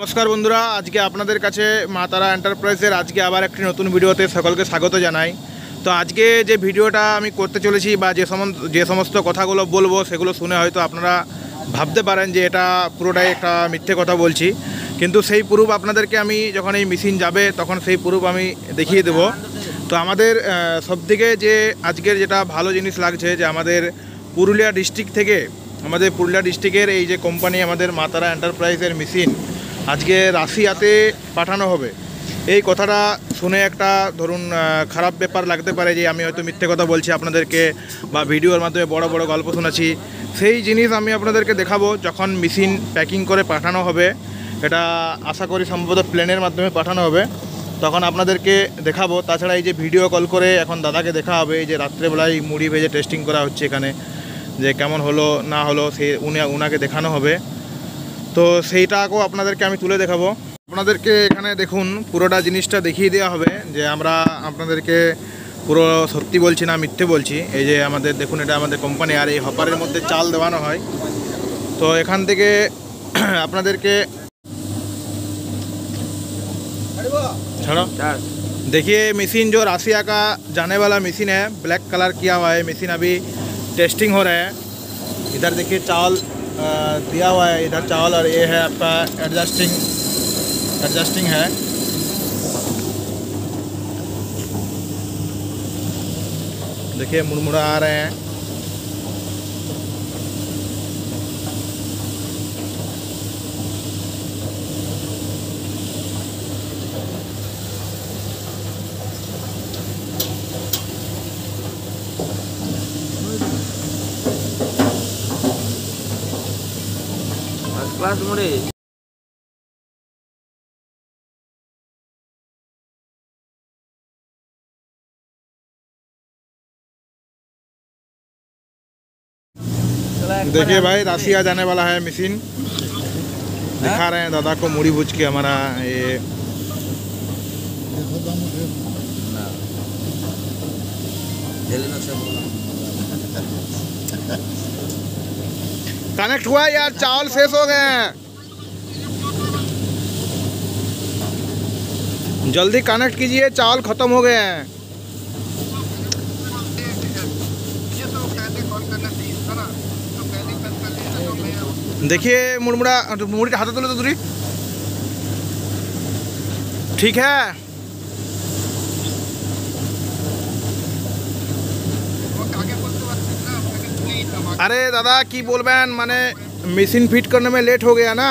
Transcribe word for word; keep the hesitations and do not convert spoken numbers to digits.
नमस्कार बंधुरा आज के आपनादेर काछे मा तारा एंटारप्राइजेर आज के आबार एकटी नतून भिडियोते सकलके स्वागत जानाई। तो आज के जे भिडियोटा आमी करते चलेछि बा जे समस्त जे समस्त कथागुलो बोलबो सेगुलो शुने हयतो आपनारा भाबते पारेन जे एटा पुरोटाई एकटा मिथ्ये कथा बोलछि, किन्तु सेई प्रूफ आपनादेरके आमी जखन एई मेशिन जाबे तखन सेई प्रूफ आमी देखिए देब। तो आमादेर सबथेके जे आजकेर जेटा भालो जिनिस लागछे जे आमादेर पुरुलिया डिस्ट्रिक्ट थेके आमादेर पुरुलिया डिस्ट्रिक्टेर एई जे कोम्पानी आमादेर मा तारा एंटारप्राइजेर मेशिन आज के राशियाते पाठानो होबे। এই কথাটা শুনে একটা ধরুন খারাপ ব্যাপার লাগতে পারে যে আমি হয়তো মিথ্যে কথা বলছি আপনাদেরকে বা ভিডিওর মাধ্যমে বড় বড় গল্প শোনাচ্ছি। সেই জিনিস আমি আপনাদেরকে দেখাবো যখন মেশিন প্যাকিং করে পাঠানো হবে, এটা আশা করি সম্ভবত প্লেনের মাধ্যমে পাঠানো হবে, তখন আপনাদেরকে দেখাবো। তাছাড়া এই যে ভিডিও কল করে এখন দাদাকে দেখা হবে, এই যে রাত্রেবেলায় মুড়ি ভেজে টেস্টিং করা হচ্ছে এখানে, যে কেমন হলো না হলো সে উনি ওনাকে দেখানো হবে। তো সেইটাকেও আপনাদেরকে আমি তুলে দেখাবো। আপনাদেরকে এখানে দেখুন পুরোটা জিনিসটা দেখিয়ে দেওয়া হবে যে আমরা আপনাদেরকে পুরো সত্যি বলছি না মিথ্যে বলছি। এই যে আমাদের দেখুন এটা আমাদের কোম্পানি, আর এই হপারের মধ্যে চাল দেওয়ানো হয়। তো এখান থেকে আপনাদেরকে ছাড়ো देखिए मशीन जो राशिया का जाने वाला मशीन है, ब्लैक कलर किया हुआ है मशीन, अभी टेस्टिंग हो रहा है। इधर देखिए चावल दिया हुआ है, इधर चावल, और ये है आपका एडजस्टिंग एडजस्टिंग है। देखिए मुड़मुड़ा आ रहे हैं। क्लास मुड़े देखिए भाई राशिया जाने वाला है मशीन, दिखा रहे हैं दादा को मुड़ी भूज के हमारा ये कनेक्ट हुआ यार, चावल शेष हो गए हैं, जल्दी कनेक्ट कीजिए, चावल खत्म हो गए हैं। देखिए मुड़मुड़ा मुड़ी हाथ तुले तो दूरी ठीक है। अरे दादा की बोलबेन माने मशीन फिट करने में लेट हो गया ना।